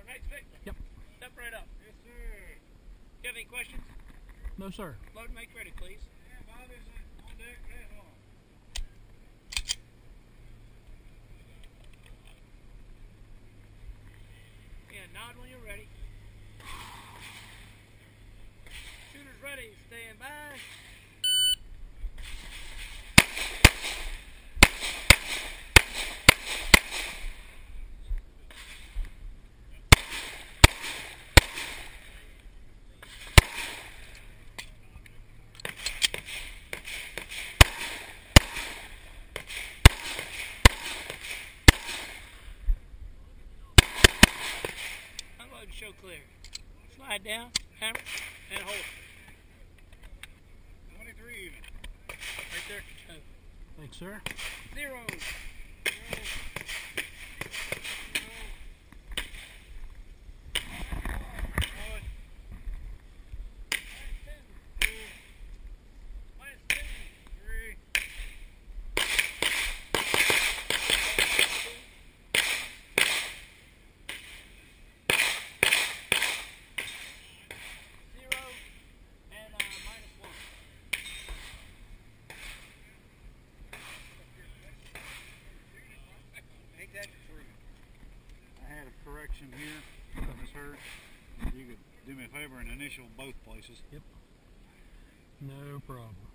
right, Vic? Yep. Step right up. Yes, sir. You have any questions? No, sir. Load and make ready, please. Yeah, Bob is on deck. Head on. Yeah, nod when you're ready. Shooters ready. Stand by. Unload and show clear. Slide down, hammer, and hold. 23 even. Right there. Thanks, sir. 0. I had a correction here. I misheard. You could do me a favor and initial both places. Yep. No problem.